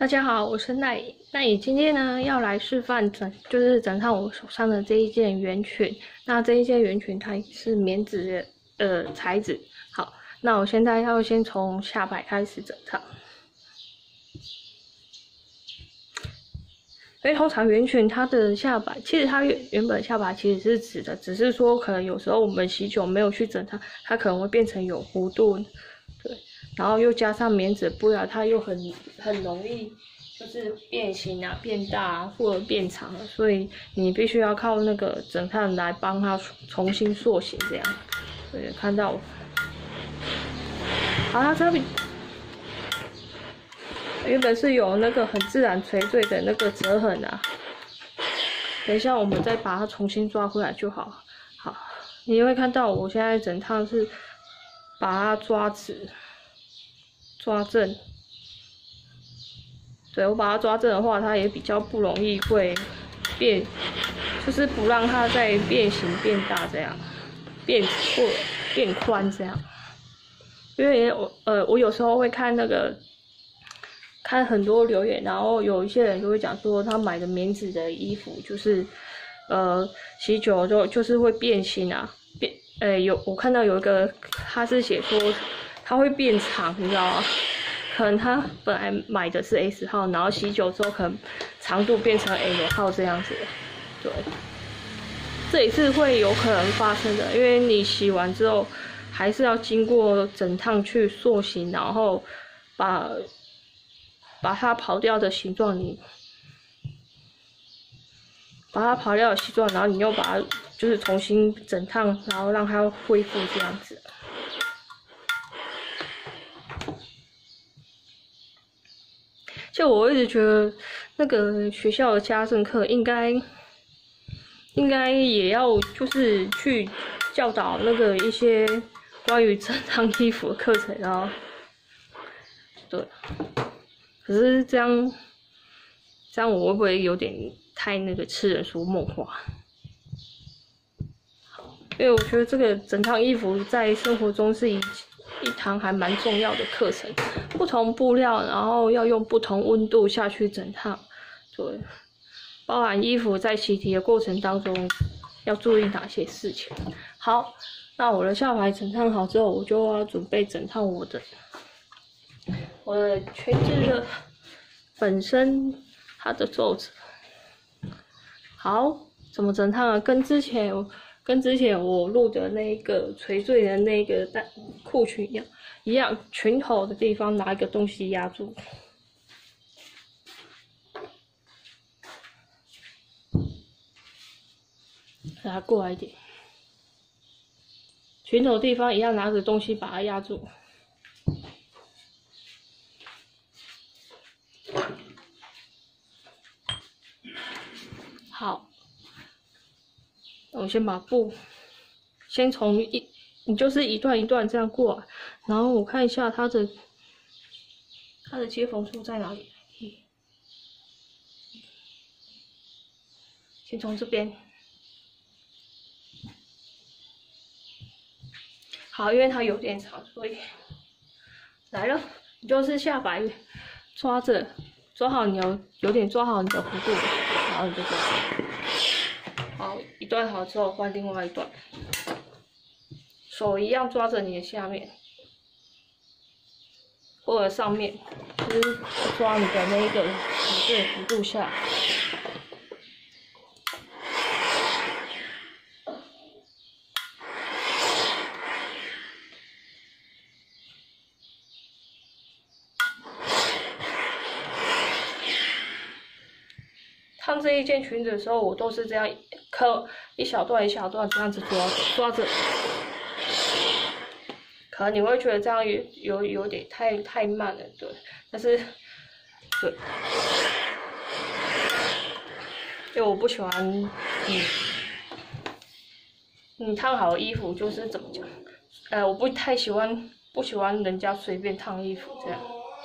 大家好，我是奈乙。奈乙今天呢要来示范整套我手上的这一件圆裙。那这一件圆裙它是棉质的材质。好，那我现在要先从下摆开始整套。因为通常圆裙它的下摆，其实它原本下摆其实是直的，只是说可能有时候我们洗久没有去整它可能会变成有弧度，对。然后又加上棉质布料，它又很容易就是变形啊、变大啊，或者变长了，所以你必须要靠那个整烫来帮它重新塑形这样。对，看到我，好，它这边原本是有那个很自然垂坠的那个折痕啊，等一下我们再把它重新抓回来就好。好，你会看到我现在整趟是把它抓直。抓正，对，我把它抓正的话，它也比较不容易会变，就是不让它再变形变大这样，或变宽这样。因为我有时候会看看很多留言，然后有一些人就会讲说，他买的棉质的衣服就是洗久了就是会变形啊，我看到有一个他是写说。它会变长，你知道吗？可能他本来买的是 S 号，然后洗久之后可能长度变成 L 号这样子。对，这也是会有可能发生的，因为你洗完之后还是要经过整烫去塑形，然后把它刨掉的形状然后你又把它就是重新整烫，然后让它恢复这样子。就我一直觉得，那个学校的家政课应该也要就是去教导那个一些关于整烫衣服的课程，然后对，可是这样我会不会有点太那个痴人说梦话？因为我觉得这个整烫衣服在生活中是一堂还蛮重要的课程，不同布料，然后要用不同温度下去整烫，对，包含衣服在洗涤的过程当中要注意哪些事情。好，那我的下摆整烫好之后，我就要准备整烫我的裙子的本身它的皱褶。好，怎么整烫啊？跟之前我录的那个垂坠的那个裤裙一样，裙头的地方拿一个东西压住，把它过来一点，裙头地方一样拿着东西把它压住。好。我先把布，先从你就是一段一段这样过来，然后我看一下它的接缝处在哪里。先从这边，好，因为它有点长，所以来了，你就是下摆抓好你有点抓好你的弧度，然后你就这样。好，一段好之后换另外一段，手一样抓着你的下面或者上面，就是抓你的那个弧度下。烫这一件裙子的时候，我都是这样刻一小段一小段这样子抓着，可能你会觉得这样有点太慢了，对，但是对，因为我不喜欢你烫好的衣服就是怎么讲，我不喜欢人家随便烫衣服这样。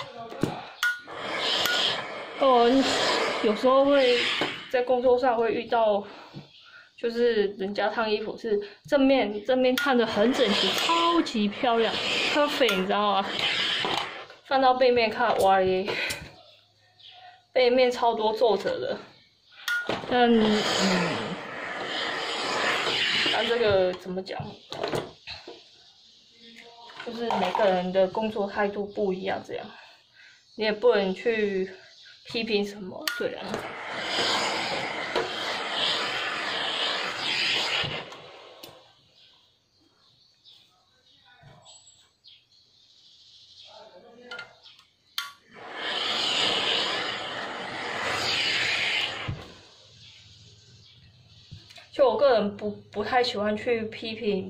有时候会在工作上会遇到，就是人家烫衣服是正面烫的很整齐，超级漂亮 ，perfect， 你知道吗？放到背面看，哇耶， 背面超多皱褶的，但这个怎么讲？就是每个人的工作态度不一样，这样你也不能去批评什么，对啊。就我个人不太喜欢去批评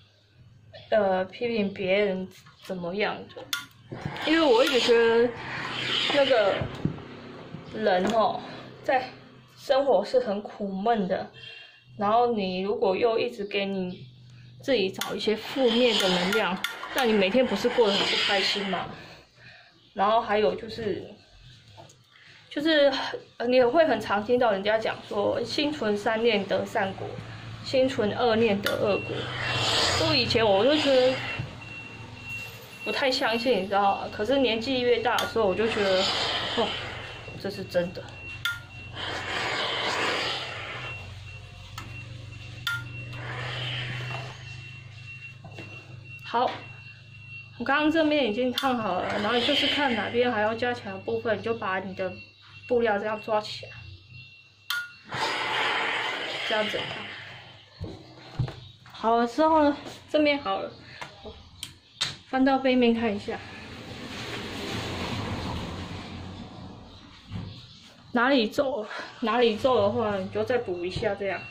别人怎么样的，因为我一直觉得那个人在生活是很苦闷的，然后你如果又一直给你自己找一些负面的能量，那你每天不是过得很不开心吗？然后还有就是你会很常听到人家讲说，心存善念得善果，心存恶念得恶果。所以以前我就觉得不太相信，你知道吗？可是年纪越大的时候，我就觉得，哦，这是真的。好，我刚刚这面已经烫好了，然后你就是看哪边还要加强的部分，你就把你的布料这样抓起来，这样子烫。好了之后呢，这面好了，翻到背面看一下，哪里皱的话，你就再补一下这样。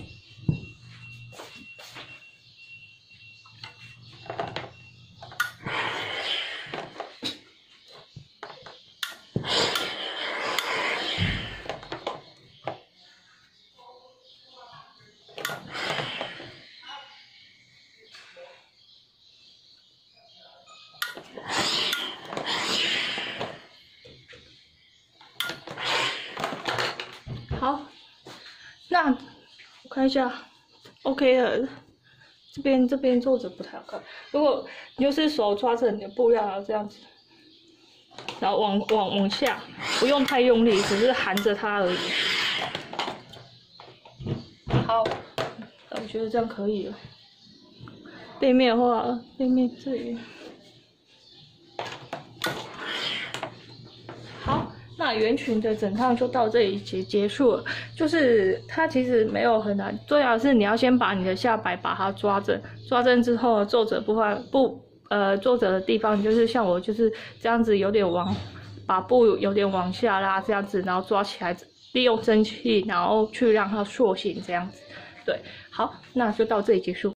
好，那我看一下 ，OK 了。这边皱褶不太好看。如果你就是手抓着你的布料，然后这样子，然后往下，不用太用力，只是含着它而已。好，我觉得这样可以了。背面的话，背面这里。好，那圆裙的整趟就到这里结束了。就是它其实没有很难，重要的是你要先把你的下摆把它抓正，抓正之后皱褶皱褶的地方，就是像我就是这样子有点把布有点往下拉这样子，然后抓起来，利用蒸汽，然后去让它塑形这样子。对，好，那就到这里结束。